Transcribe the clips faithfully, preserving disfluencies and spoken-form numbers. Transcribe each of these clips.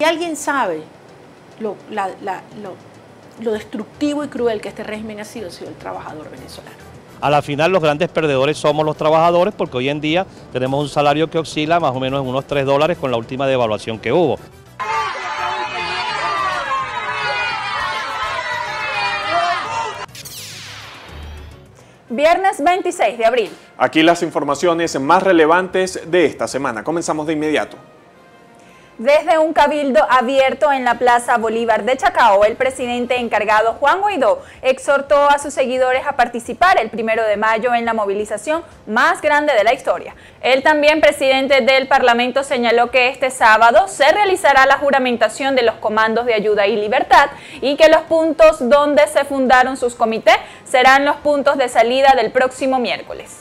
Si alguien sabe lo, la, la, lo, lo destructivo y cruel que este régimen ha sido, ha sido el trabajador venezolano. A la final los grandes perdedores somos los trabajadores porque hoy en día tenemos un salario que oscila más o menos en unos tres dólares con la última devaluación que hubo. Viernes veintiséis de abril. Aquí las informaciones más relevantes de esta semana. Comenzamos de inmediato. Desde un cabildo abierto en la Plaza Bolívar de Chacao, el presidente encargado Juan Guaidó exhortó a sus seguidores a participar el primero de mayo en la movilización más grande de la historia. El también presidente del Parlamento señaló que este sábado se realizará la juramentación de los comandos de ayuda y libertad y que los puntos donde se fundaron sus comités serán los puntos de salida del próximo miércoles.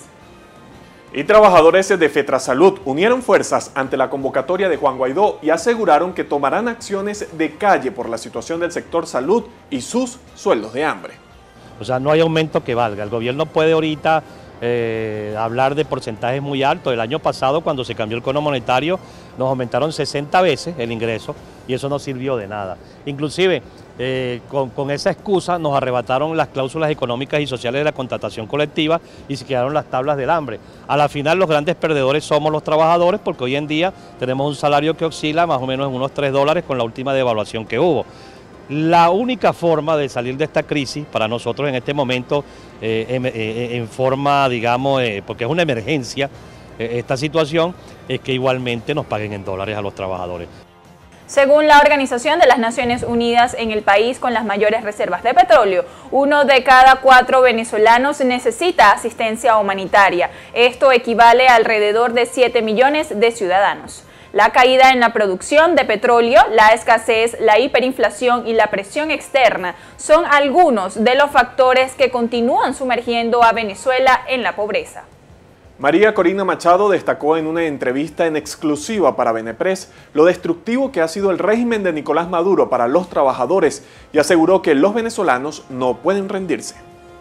Y trabajadores de Fetrasalud unieron fuerzas ante la convocatoria de Juan Guaidó y aseguraron que tomarán acciones de calle por la situación del sector salud y sus sueldos de hambre. O sea, no hay aumento que valga. El gobierno puede ahorita eh, hablar de porcentajes muy altos. El año pasado, cuando se cambió el cono monetario, nos aumentaron sesenta veces el ingreso y eso no sirvió de nada. Inclusive, eh, con, con esa excusa nos arrebataron las cláusulas económicas y sociales de la contratación colectiva y se quedaron las tablas del hambre. A la final los grandes perdedores somos los trabajadores porque hoy en día tenemos un salario que oscila más o menos en unos tres dólares con la última devaluación que hubo. La única forma de salir de esta crisis para nosotros en este momento, eh, en, en, en forma, digamos, eh, porque es una emergencia, eh, esta situación, es que igualmente nos paguen en dólares a los trabajadores. Según la Organización de las Naciones Unidas, en el país con las mayores reservas de petróleo, uno de cada cuatro venezolanos necesita asistencia humanitaria. Esto equivale a alrededor de siete millones de ciudadanos. La caída en la producción de petróleo, la escasez, la hiperinflación y la presión externa son algunos de los factores que continúan sumergiendo a Venezuela en la pobreza. María Corina Machado destacó en una entrevista en exclusiva para Venepress lo destructivo que ha sido el régimen de Nicolás Maduro para los trabajadores y aseguró que los venezolanos no pueden rendirse.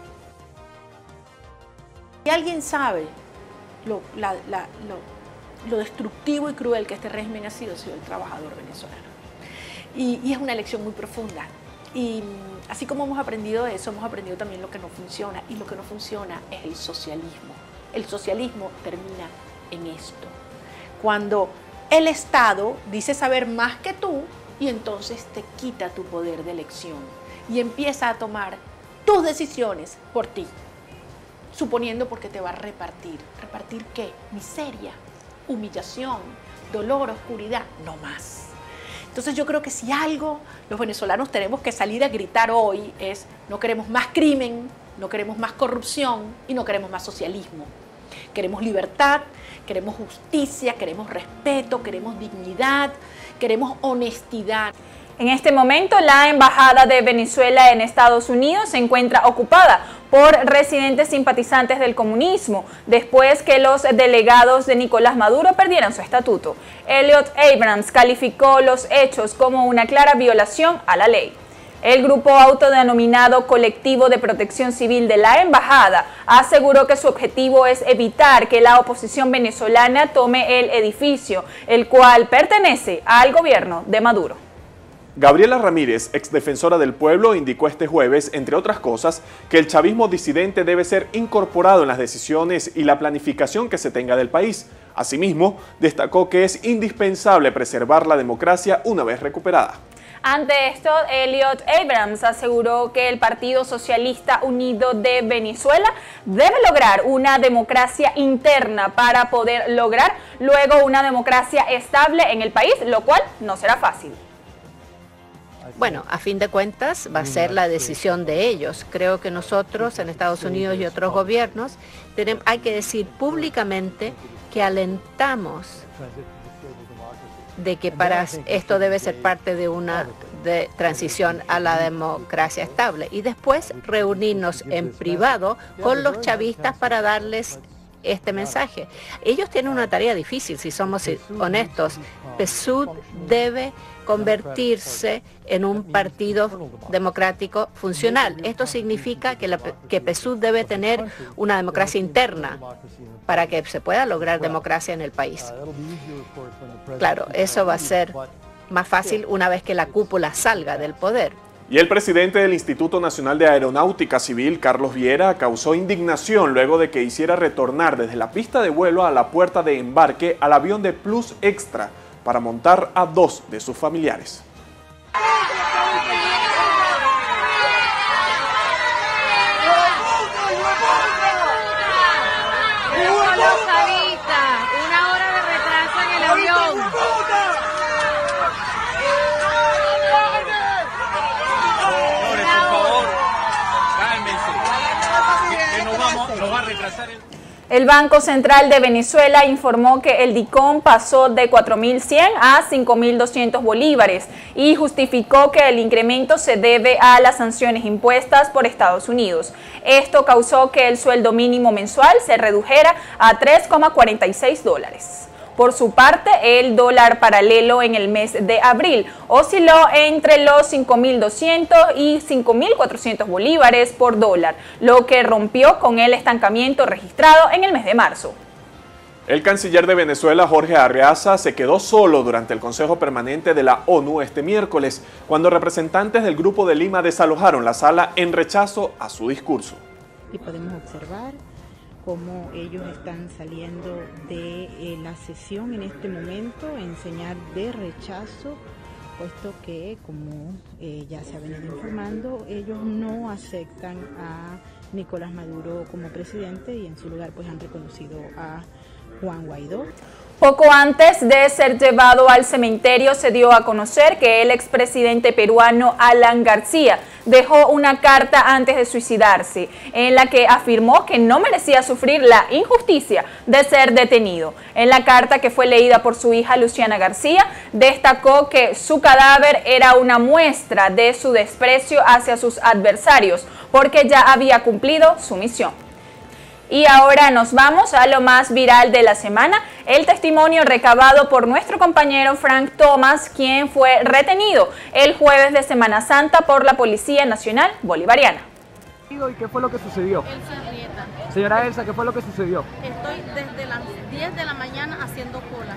Si alguien sabe lo, la, la, lo, lo destructivo y cruel que este régimen ha sido, ha sido el trabajador venezolano. Y, y es una lección muy profunda. Y así como hemos aprendido eso, hemos aprendido también lo que no funciona. Y lo que no funciona es el socialismo. El socialismo termina en esto, cuando el Estado dice saber más que tú y entonces te quita tu poder de elección y empieza a tomar tus decisiones por ti, suponiendo porque te va a repartir. ¿Repartir qué? Miseria, humillación, dolor, oscuridad, no más. Entonces yo creo que si algo los venezolanos tenemos que salir a gritar hoy es: no queremos más crimen, no queremos más corrupción y no queremos más socialismo. Queremos libertad, queremos justicia, queremos respeto, queremos dignidad, queremos honestidad. En este momento, la Embajada de Venezuela en Estados Unidos se encuentra ocupada por residentes simpatizantes del comunismo, después que los delegados de Nicolás Maduro perdieran su estatuto. Elliot Abrams calificó los hechos como una clara violación a la ley. El grupo autodenominado Colectivo de Protección Civil de la Embajada aseguró que su objetivo es evitar que la oposición venezolana tome el edificio, el cual pertenece al gobierno de Maduro. Gabriela Ramírez, exdefensora del pueblo, indicó este jueves, entre otras cosas, que el chavismo disidente debe ser incorporado en las decisiones y la planificación que se tenga del país. Asimismo, destacó que es indispensable preservar la democracia una vez recuperada. Ante esto, Elliot Abrams aseguró que el Partido Socialista Unido de Venezuela debe lograr una democracia interna para poder lograr luego una democracia estable en el país, lo cual no será fácil. Bueno, a fin de cuentas va a ser la decisión de ellos. Creo que nosotros en Estados Unidos y otros gobiernos tenemos, hay que decir públicamente que alentamos de que para esto debe ser parte de una de transición a la democracia estable y después reunirnos en privado con los chavistas para darles este mensaje. Ellos tienen una tarea difícil, si somos honestos. PSUV debe convertirse en un partido democrático funcional. Esto significa que, la, que PSUV debe tener una democracia interna para que se pueda lograr democracia en el país. Claro, eso va a ser más fácil una vez que la cúpula salga del poder. Y el presidente del Instituto Nacional de Aeronáutica Civil, Carlos Viera, causó indignación luego de que hiciera retornar desde la pista de vuelo a la puerta de embarque al avión de Plus Extra para montar a dos de sus familiares. Una hora de retraso en el avión. El Banco Central de Venezuela informó que el DICOM pasó de cuatro mil cien a cinco mil doscientos bolívares y justificó que el incremento se debe a las sanciones impuestas por Estados Unidos. Esto causó que el sueldo mínimo mensual se redujera a tres coma cuarenta y seis dólares. Por su parte, el dólar paralelo en el mes de abril osciló entre los cinco mil doscientos y cinco mil cuatrocientos bolívares por dólar, lo que rompió con el estancamiento registrado en el mes de marzo. El canciller de Venezuela, Jorge Arreaza, se quedó solo durante el Consejo Permanente de la ONU este miércoles, cuando representantes del Grupo de Lima desalojaron la sala en rechazo a su discurso. Y podemos observar cómo ellos están saliendo de eh, la sesión en este momento en señal de rechazo, puesto que, como eh, ya se ha venido informando, ellos no aceptan a Nicolás Maduro como presidente y en su lugar pues han reconocido a Juan Guaidó. Poco antes de ser llevado al cementerio se dio a conocer que el expresidente peruano Alan García dejó una carta antes de suicidarse, en la que afirmó que no merecía sufrir la injusticia de ser detenido. En la carta, que fue leída por su hija Luciana García, destacó que su cadáver era una muestra de su desprecio hacia sus adversarios, porque ya había cumplido su misión. Y ahora nos vamos a lo más viral de la semana, el testimonio recabado por nuestro compañero Frank Thomas, quien fue retenido el jueves de Semana Santa por la Policía Nacional Bolivariana. ¿Y qué fue lo que sucedió? Elsa Arrieta. Señora Elsa, ¿qué fue lo que sucedió? Estoy desde las diez de la mañana haciendo cola.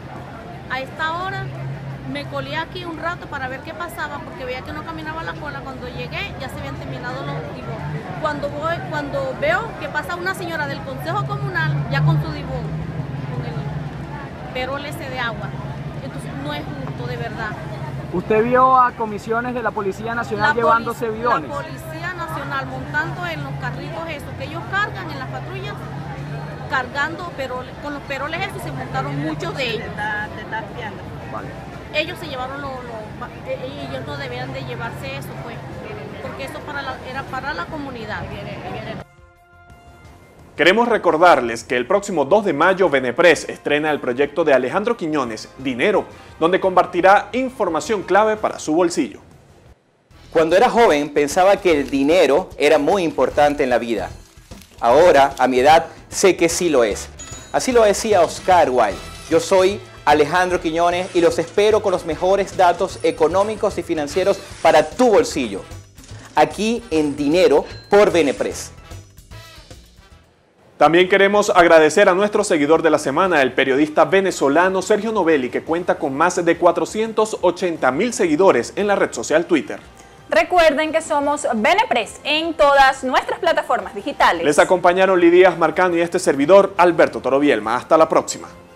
A esta hora me colé aquí un rato para ver qué pasaba, porque veía que no caminaba la cola. Cuando llegué ya se habían terminado los divorcios. Cuando voy, cuando veo que pasa una señora del Consejo Comunal ya con su divorcio, con el perol ese de agua, entonces no es justo, de verdad. ¿Usted vio a comisiones de la Policía Nacional la llevándose polic bidones? La Policía Nacional montando en los carritos esos que ellos cargan en las patrullas, cargando peroles, con los peroles esos se montaron muchos de ellos. Vale. Ellos se llevaron los, los, ellos no debían de llevarse eso, pues, porque eso para la, era para la comunidad. Queremos recordarles que el próximo dos de mayo Venepres estrena el proyecto de Alejandro Quiñones, Dinero, donde compartirá información clave para su bolsillo. Cuando era joven pensaba que el dinero era muy importante en la vida. Ahora, a mi edad, sé que sí lo es. Así lo decía Oscar Wilde. Yo soy Alejandro Quiñones y los espero con los mejores datos económicos y financieros para tu bolsillo. Aquí en Dinero por Venepres. También queremos agradecer a nuestro seguidor de la semana, el periodista venezolano Sergio Novelli, que cuenta con más de cuatrocientos ochenta mil seguidores en la red social Twitter. Recuerden que somos Venepres en todas nuestras plataformas digitales. Les acompañaron Lidia Marcano y este servidor, Alberto Toro Bielma. Hasta la próxima.